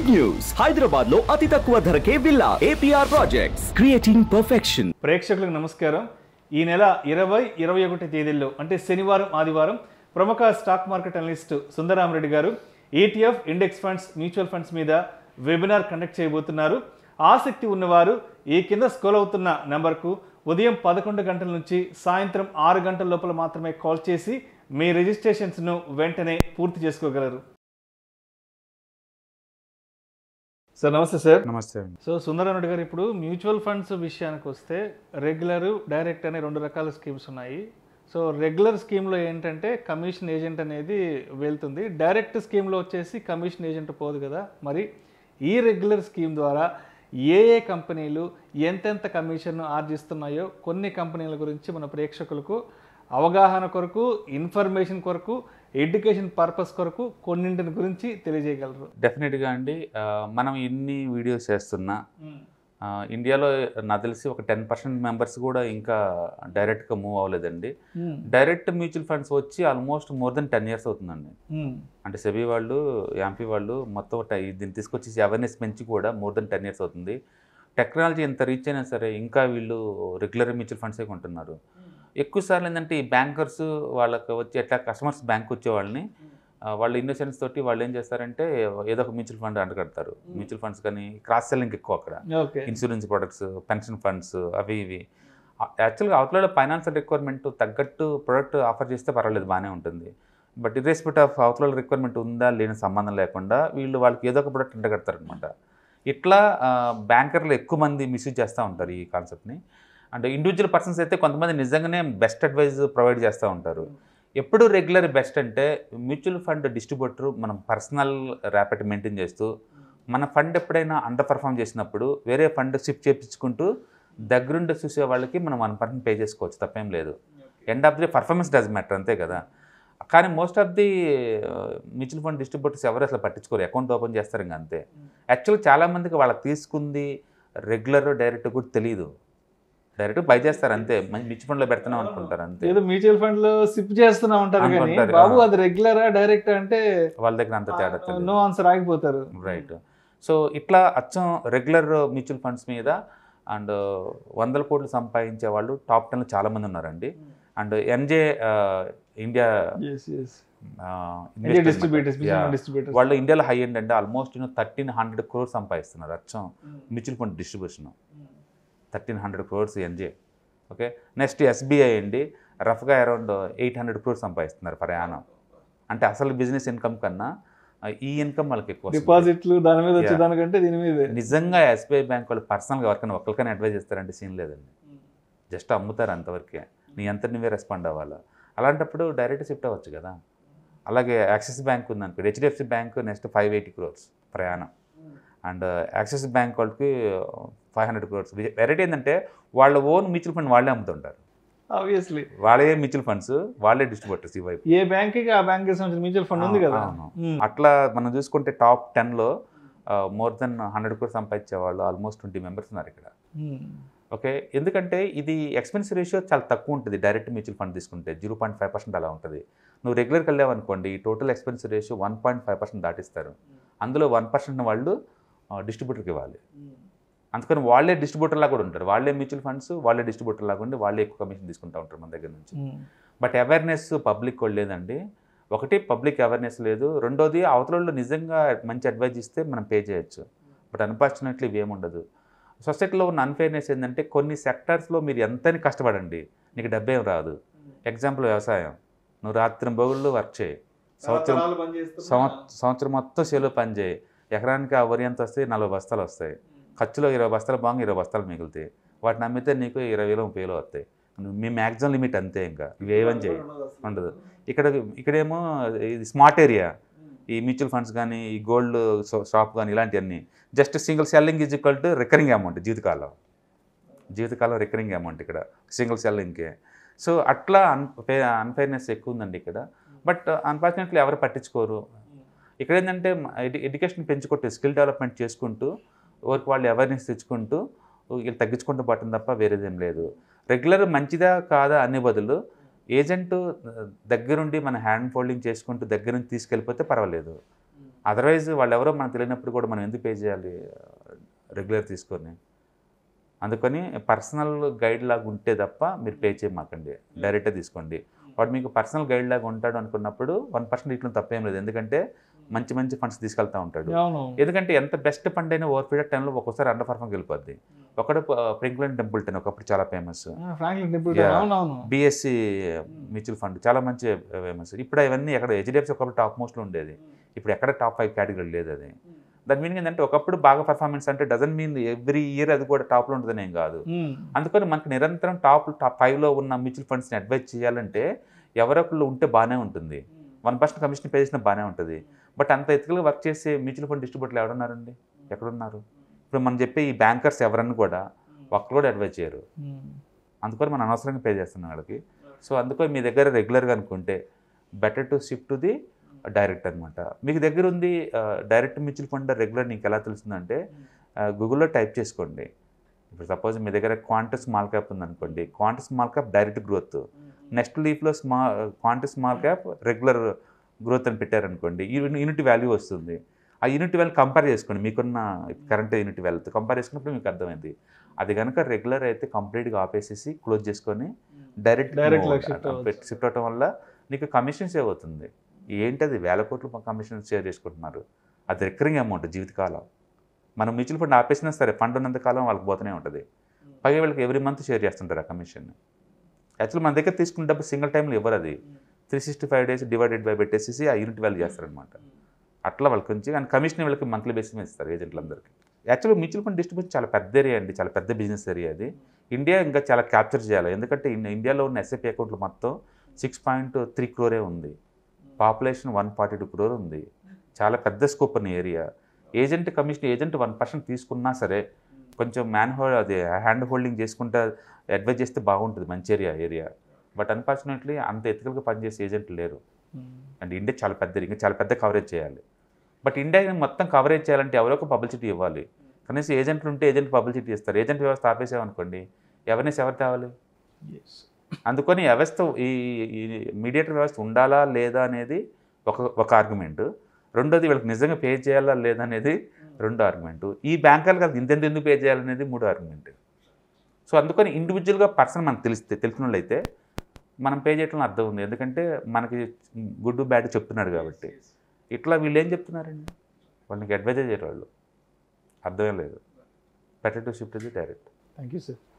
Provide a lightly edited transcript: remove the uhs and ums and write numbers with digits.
Big news! Hyderabad lo అతి తక్కువ ధరకే villa APR Projects creating perfection. ప్రేక్షకులకు నమస్కారం. ఈ నెల 20, 21 తేదీల్లో అంటే శనివారం, ఆదివారం ప్రముఖ stock market analyst Sundara Ramireddy గారు ETF index funds, mutual funds మీద వెబినార్ కండక్ట్ చేయబోతున్నారు. ఆసక్తి ఉన్నవారు ఈ కింద స్క్రోల్ అవుతున్న నంబర్కు ఉదయం 11 గంటల నుంచి సాయంత్రం 6 గంటల లోపల మాత్రమే కాల్ చేసి మీ రిజిస్ట్రేషన్స్ను వెంటనే పూర్తి చేసుకోగలరు. సార్ నమస్తే సార్. నమస్తే. సో సుందరరామిరెడ్డి గారు, ఇప్పుడు మ్యూచువల్ ఫండ్స్ విషయానికి వస్తే రెగ్యులర్, డైరెక్ట్ అనే 2 రకాల స్కీమ్స్ ఉన్నాయి. సో రెగ్యులర్ స్కీమ్లో ఏంటంటే కమిషన్ ఏజెంట్ అనేది వెళ్తుంది, డైరెక్ట్ స్కీమ్లో వచ్చేసి కమిషన్ ఏజెంట్ పోదు కదా. మరి ఈ రెగ్యులర్ స్కీమ్ ద్వారా ఏ కంపెనీలు ఎంతెంత కమిషన్ ఆర్జిస్తున్నాయో కొన్ని కంపెనీల గురించి మన ప్రేక్షకులకు అవగాహన కొరకు, ఇన్ఫర్మేషన్ కొరకు, ఎడ్యుకేషన్ పర్పస్ కొరకు కొన్నింటిని గురించి తెలియజేయగలరు? డెఫినెట్గా అండి. మనం ఇన్ని వీడియోస్ చేస్తున్నా ఇండియాలో నాకు తెలిసి ఒక 10% మెంబర్స్ కూడా ఇంకా డైరెక్ట్గా మూవ్ అవ్వలేదండి. డైరెక్ట్ మ్యూచువల్ ఫండ్స్ వచ్చి ఆల్మోస్ట్ మోర్ దెన్ 10 years అవుతుందండి. అంటే సెబీ వాళ్ళు, యాంపీ వాళ్ళు మొత్తం దీన్ని తీసుకొచ్చి అవేర్నెస్ పెంచి కూడా మోర్ దెన్ 10 years అవుతుంది. టెక్నాలజీ ఎంత రీచ్ అయినా సరే ఇంకా వీళ్ళు రెగ్యులర్ మ్యూచువల్ ఫండ్సే కొంటున్నారు. ఎక్కువ సార్లు ఏంటంటే ఈ బ్యాంకర్స్ వాళ్ళకి వచ్చి ఎట్లా కస్టమర్స్ బ్యాంక్ వచ్చే వాళ్ళని వాళ్ళు ఇన్నోసెన్స్ తోటి వాళ్ళు ఏం చేస్తారంటే ఏదో ఒక మ్యూచువల్ ఫండ్ అంటగడతారు. మ్యూచువల్ ఫండ్స్ కానీ క్రాస్ సెల్లింగ్ ఎక్కువ అక్కడ, ఇన్సూరెన్స్ ప్రొడక్ట్స్, పెన్షన్ ఫండ్స్, అవి ఇవి. యాక్చువల్గా అవతల ఫైనాన్షియల్ రిక్వైర్మెంట్ తగ్గట్టు ప్రొడక్ట్ ఆఫర్ చేస్తే పర్వాలేదు, బాగానే ఉంటుంది. బట్ ఇర్రెస్పెక్ట్ ఆఫ్ అవతల రిక్వైర్మెంట్ ఉందా లేని సంబంధం లేకుండా వీళ్ళు వాళ్ళకి ఏదో ఒక ప్రొడక్ట్ అంటగడతారు అనమాట. ఇట్లా బ్యాంకర్లు ఎక్కువ మంది మిస్యూజ్ చేస్తూ ఉంటారు ఈ కాన్సెప్ట్ని. అంటే ఇండివిజువల్ పర్సన్స్ అయితే కొంతమంది నిజంగానే బెస్ట్ అడ్వైజ్ ప్రొవైడ్ చేస్తూ ఉంటారు. ఎప్పుడు రెగ్యులర్ బెస్ట్ అంటే మ్యూచువల్ ఫండ్ డిస్ట్రిబ్యూటర్ మనం పర్సనల్ ర్యాపిడ్ మెయింటైన్ చేస్తూ మన ఫండ్ ఎప్పుడైనా అండర్ పర్ఫామ్ చేసినప్పుడు వేరే ఫండ్ షిఫ్ట్ చేయించుకుంటూ దగ్గరుండి చూసే వాళ్ళకి మనం 1% పే చేసుకోవచ్చు, తప్పేం లేదు. End of the performance does matter, అంతే కదా. కానీ most of the mutual fund distributors ఎవరు అసలు పట్టించుకోరు, అకౌంట్ ఓపెన్ చేస్తారు ఇంకా అంతే. యాక్చువల్గా చాలామందికి వాళ్ళకి తీసుకుంది రెగ్యులర్ డైరెక్ట్ కూడా తెలియదు, డైరెక్ట్ బై చేస్తారు అంతే. మ్యూచువల్ ఫండ్ లో పెడుతున్నాం అనుకుంటారు అంతే. ఏదో మ్యూచువల్ ఫండ్ లో సిప్ చేస్తున్నా ఉంటారు కానీ బాబు అది రెగ్యులరా డైరెక్ట్ అంటే వాళ్ళ దగ్గర అంత తేడా, నో ఆన్సర్ ఆగిపోతారు. రైట్. సో ఇట్లా అచ్చం రెగ్యులర్ మ్యూచువల్ ఫండ్స్ మీద అండ్ 100 కోట్లు సంపాదించే వాళ్ళు టాప్ 10 చాలా మంది ఉన్నారండి. అండ్ ఎన్జే ఇండియా వాళ్ళు ఇండియాలో హై ఎండ్ అంటే ఆల్మోస్ట్ 1300 crores సంపాదిస్తున్నారు అచ్చం mutual fund distribution. 1300 crores NJ. Okay. Next SBI అండి, రఫ్గా అరౌండ్ 800 crores సంపాదిస్తున్నారు పర్ యానం. అంటే అసలు బిజినెస్ ఇన్కమ్ కన్నా ఈ ఇన్కమ్ వాళ్ళకి ఎక్కువ. డిపాజిట్లు దాని మీద వచ్చేదానికంటే దీని మీద. నిజంగా SBI బ్యాంక్ వాళ్ళు పర్సనల్గా ఎవరికైనా ఒక్కరికైనా అడ్వైజ్ చేస్తారంటే సీన్ లేదండి, జస్ట్ అమ్ముతారు అంతవరకే. నీ అంతా నువ్వే రెస్పాండ్ అవ్వాలి. అలాంటప్పుడు డైరెక్ట్ షిఫ్ట్ అవ్వచ్చు కదా. అలాగే యాక్సిస్ బ్యాంక్ ఉందనుకో, HDFC బ్యాంక్ నెక్స్ట్ 580 crores ప్రయాణం. అండ్ యాక్సిస్ బ్యాంక్ వాళ్ళకి 500 crores. వెరైటీ ఏంటంటే వాళ్ళ ఓన్ మ్యూచువల్ ఫండ్ వాళ్ళే అమ్ముతుంటారు. ఆబ్వియస్లీ వాళ్ళే మ్యూచువల్ ఫండ్స్, వాళ్ళే డిస్ట్రిబ్యూటర్స్. ఈ వైపు ఏ బ్యాంక్ ఆ బ్యాంక్ మ్యూచువల్ ఫండ్ ఉంది కదా. అట్లా మనం చూసుకుంటే టాప్ 10లో మోర్ దెన్ 100 crores సంపాదించే వాళ్ళు ఆల్మోస్ట్ 20 members ఉన్నారు ఇక్కడ. ఓకే. ఎందుకంటే ఇది ఎక్స్పెన్స్ రేషియో చాలా తక్కువ ఉంటుంది. డైరెక్ట్ మ్యూచువల్ ఫండ్ తీసుకుంటే 0.5% అలా ఉంటుంది. నువ్వు రెగ్యులర్కి వెళ్ళావనుకోండి టోటల్ ఎక్స్పెన్స్ రేషియో 1.5% దాటిస్తారు. అందులో 1% వాళ్ళు డిస్ట్రిబ్యూటర్కి ఇవ్వాలి. అందుకని వాళ్ళే డిస్ట్రిబ్యూటర్లా కూడా ఉంటారు. వాళ్ళే మ్యూచువల్ ఫండ్స్, వాళ్ళే డిస్ట్రిబ్యూటర్ లాగా ఉండి వాళ్ళే ఎక్కువ కమిషన్ తీసుకుంటూ ఉంటారు మన దగ్గర నుంచి. బట్ అవేర్నెస్ పబ్లిక్ కూడా లేదండి. ఒకటి పబ్లిక్ అవేర్నెస్ లేదు, రెండోది అవతల నిజంగా మంచి అడ్వైజ్ ఇస్తే మనం పే చేయొచ్చు. బట్ అన్ఫార్చునేట్లీ ఇవేముండదు. సొసైటీలో ఉన్న అన్ఫెయిర్నెస్ ఏంటంటే కొన్ని సెక్టార్స్లో మీరు ఎంతని కష్టపడండి నీకు డబ్బేం రాదు. ఎగ్జాంపుల్ వ్యవసాయం, నువ్వు రాత్రి బొగుళ్ళు వర్క్ చేయి, సంవత్సరం మొత్తం చేలో పని చేయి, ఎకరానికి ఆ వరి ఎంత వస్తాయి, 40 బస్తాలు వస్తాయి. ఖర్చులో 20 బస్తాలు బాగా 20 బస్తాలు మిగులుతాయి. వాటిని అమ్మితే నీకు 20,000 30,000 వస్తాయి. మీ మ్యాక్సిమం లిమిట్ అంతే, ఇంకా ఇవి ఏమని చేయి ఉండదు. ఇక్కడేమో ఇది స్మార్ట్ ఏరియా. ఈ మ్యూచువల్ ఫండ్స్ కానీ, ఈ గోల్డ్ షాప్ కానీ ఇలాంటివన్నీ just single selling is equal to recurring amount. జీవితకాలం రికరింగ్ అమౌంట్ ఇక్కడ సింగిల్ సెల్లింగ్కే. సో అట్లా అన్ఫెయిర్నెస్ ఎక్కువ ఉందండి ఇక్కడ. బట్ అన్ఫార్చునేట్లీ ఎవరు పట్టించుకోరు. ఇక్కడ ఏంటంటే ఎడ్యుకేషన్ పెంచుకుంటూ స్కిల్ డెవలప్మెంట్ చేసుకుంటూ వర్క్ వాళ్ళు అవేర్నెస్ తెచ్చుకుంటూ వీళ్ళు తగ్గించుకుంటూ పట్టడం తప్ప వేరేదేం లేదు. రెగ్యులర్ మంచిదా కాదా అనే బదులు ఏజెంట్ దగ్గరుండి మన హ్యాండ్ ఫోల్డింగ్ చేసుకుంటూ దగ్గర నుంచి తీసుకెళ్ళిపోతే పర్వాలేదు. అదర్వైజ్ వాళ్ళు ఎవరో మనకు తెలియనప్పుడు కూడా మనం ఎందుకు పే చేయాలి రెగ్యులర్ తీసుకొని. అందుకని పర్సనల్ గైడ్ లాగా ఉంటే తప్ప మీరు పే చేయమాకండి, డైరెక్ట్గా తీసుకోండి. వాడు మీకు పర్సనల్ గైడ్ లాగా ఉంటాడు అనుకున్నప్పుడు 1% ఇట్లా తప్పేం లేదు, ఎందుకంటే మంచి మంచి ఫండ్స్ తీసుకెళ్తూ ఉంటాడు. ఎందుకంటే ఎంత బెస్ట్ ఫండ్ అయినా ఓవర్ పీరియడ్ టైంలో ఒక్కోసారి అండర్ పర్ఫార్మ్ వెళ్ళిపోద్ది. ఒకడు ఫ్రాంక్లిన్ టెంపుల్టన్ ఒకప్పుడు చాలా ఫేమస్, బిఎస్సి మ్యూచువల్ ఫండ్ చాలా మంచి ఫేమస్. ఇప్పుడు అవన్నీ ఎక్కడ హెచ్డిఎఫ్సి ఒకప్పుడు టాప్ మోస్ట్లో ఉండేది, ఇప్పుడు ఎక్కడ టాప్ 5 కేటగిరీ లేదు అది. దాని మీనింగ్ ఏంటంటే ఒకప్పుడు బాగా పర్ఫార్మెన్స్ అంటే డజన్ మీన్ ఎవ్రీ ఇయర్ అది కూడా టాప్లో ఉంటుందని ఏం కాదు. అందుకని మనకి నిరంతరం టాప్ 5లో ఉన్న మ్యూచువల్ ఫండ్స్ని అడ్వైజ్ చేయాలంటే ఎవరొకళ్ళు ఉంటే బాగానే ఉంటుంది. 1% కమిషన్ పే చేసినా బాగానే ఉంటుంది. బట్ అంత ఎథికల్గా వర్క్ చేసే మ్యూచువల్ ఫండ్ డిస్ట్రిబ్యూటర్లు ఎవరున్నారండి, ఎక్కడున్నారు? ఇప్పుడు మనం చెప్పే ఈ బ్యాంకర్స్ ఎవరన్నా కూడా ఒక్కరు కూడా అడ్వైజ్ చేయరు. అందుకని మనం అనవసరంగా పే చేస్తున్నాం వాళ్ళకి. సో అందుకని మీ దగ్గర రెగ్యులర్గా అనుకుంటే better to shift to the direct అనమాట. మీకు దగ్గర ఉంది డైరెక్ట్ మ్యూచువల్ ఫండ్ రెగ్యులర్ నీకు ఎలా తెలుస్తుందంటే గూగుల్లో టైప్ చేసుకోండి. ఇప్పుడు సపోజ్ మీ దగ్గర క్వాంటస్ స్మాల్ క్యాప్ ఉందనుకోండి, Quant's small cap direct growth, next లీఫ్లో Quant's small cap regular growth అని పెట్టారనుకోండి, యూనిట్ వాల్యూ వస్తుంది. ఆ యూనిట్ వాల్యూ కంపేర్ చేసుకోండి, మీకున్న కరెంట్ యూనిట్ వాల్యూతో కంపేర్ చేసుకున్నప్పుడు మీకు అర్థమైంది. అది కనుక రెగ్యులర్ అయితే కంప్లీట్గా ఆపేసేసి క్లోజ్ చేసుకొని డైరెక్ట్ షిఫ్ట్ అవటం వల్ల నీకు కమిషన్ సేవ్ అవుతుంది. ఏంటది 1000 కోట్లు కమిషన్ షేర్ చేసుకుంటున్నారు, అది రికరింగ్ అమౌంట్ జీవితకాలం. మనం మ్యూచువల్ ఫండ్ ఆపేసినా సరే ఫండ్ ఉన్నంత కాలం వాళ్ళకి పోతూనే ఉంటుంది. పైగా వీళ్ళకి ఎవ్రీ మంత్ షేర్ చేస్తుంటారు ఆ కమిషన్. యాక్చువల్లీ మన దగ్గర తీసుకున్న డబ్బు సింగిల్ టైంలో ఇవ్వరు, అది 365 days డివైడెడ్ బై పెట్టేసి ఆ యూనిట్ వాల్యూ చేస్తారనమాట. అట్లా వాళ్ళకి కొంచెం కానీ కమిషన్ వీళ్ళకి మంత్లీ బేసిస్ మీద ఇస్తారు ఏజెంట్లందరికీ. యాక్చువల్గా మ్యూచువల్ ఫండ్ డిస్ట్రిబ్యూషన్ చాలా పెద్ద ఏరియా అండి, చాలా పెద్ద బిజినెస్ ఏరియా అది. ఇండియా ఇంకా చాలా క్యాప్చర్ చేయాలి, ఎందుకంటే ఇండియాలో ఉన్న ఎస్ఐపి అకౌంట్లు మొత్తం 6.3 crore ఉంది, పాపులేషన్ 142 crore ఉంది, చాలా పెద్ద స్కోప్ ఉన్న ఏరియా. ఏజెంట్ 1% తీసుకున్నా సరే కొంచెం అది హ్యాండ్ హోల్డింగ్ చేసుకుంటా అడ్వైజ్ చేస్తే బాగుంటుంది, మంచి ఏరియా. బట్ అన్ఫార్చునేట్లీ అంత ఎథికల్గా పనిచేసే ఏజెంట్లు లేరు. అండ్ ఇండియా చాలా పెద్దది, ఇంకా చాలా పెద్ద కవరేజ్ చేయాలి. బట్ ఇండియా మొత్తం కవరేజ్ చేయాలంటే ఎవరో ఒక పబ్లిసిటీ ఇవ్వాలి. కనీసం ఏజెంట్లు ఉంటే ఏజెంట్ పబ్లిసిటీ ఇస్తారు. ఏజెంట్ వ్యవస్థ ఆపేసామనుకోండి ఎవరు తేవాలి? అందుకని వ్యవస్థ ఈ మీడియేటర్ వ్యవస్థ ఉండాలా లేదా అనేది ఒక ఆర్గ్యుమెంట్. రెండోది వీళ్ళకి నిజంగా పే చేయాలా లేదా అనేది రెండో ఆర్గ్యుమెంట్. ఈ బ్యాంకులకు ఎందుకు పే చేయాలనేది మూడో ఆర్గ్యుమెంట్. సో అందుకని ఇండివిజువల్గా పర్సన్ మనకు తెలిసిన వాళ్ళైతే మనం పే చేయడం అర్థం ఉంది, ఎందుకంటే మనకి గుడ్ బ్యాడ్ చెప్తున్నాడు కాబట్టి. ఇట్లా వీళ్ళు ఏం చెప్తున్నారండి, వాళ్ళకి అడ్వైజ్ చేయరు, వాళ్ళు అర్థమే లేదు. Better to shift the direct. Thank you sir.